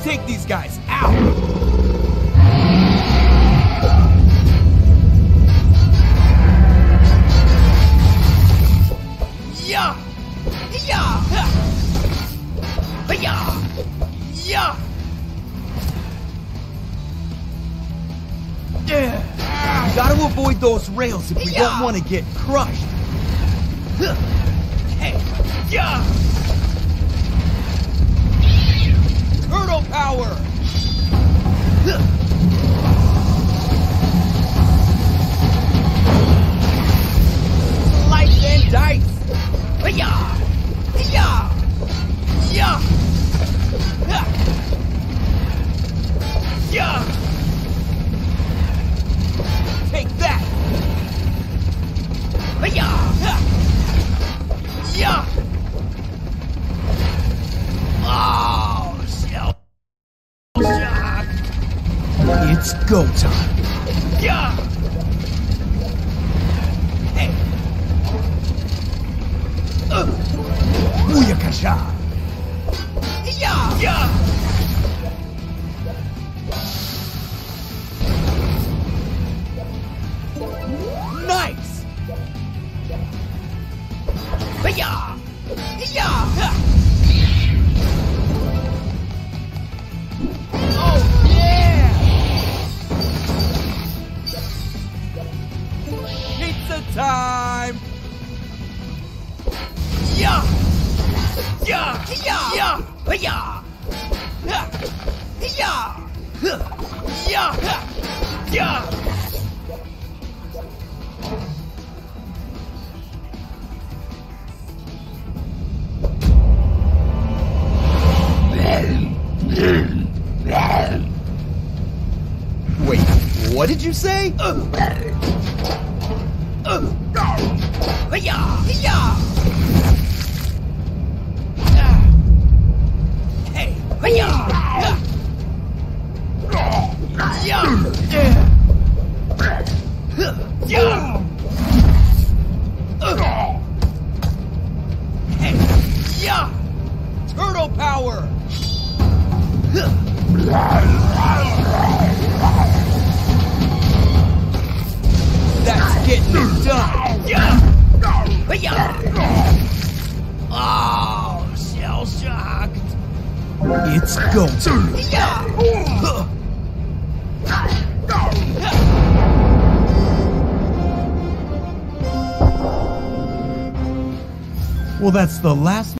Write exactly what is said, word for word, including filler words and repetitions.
take these guys out! Yeah! Yeah! Yeah! Yeah! Yeah! Gotta avoid those rails if we Yeah. don't want to get crushed. Hey! Yeah! Turtle power! Slice and dice! Yeah! Yeah! Yeah! Yeah! Take that! Yeah! Yeah! Oh, shell shock! It's go time! Yeah! Hey! Uh, Booyakasha! yeah! Yeah! Nice! Yeah! Yeah! Oh yeah! Pizza time! Yeah! Yeah! Yeah! Yeah! Yeah! Yeah! Yeah! Yeah! Wait, what did you say? Uh, uh, yeah! Yeah! Hey! Yeah! Yeah! Yeah! Uh, hey! Yeah! Turtle power! That's getting it done! Yeah! Yeah! Oh, shell shocked! It's go time! Yeah! Well, that's the last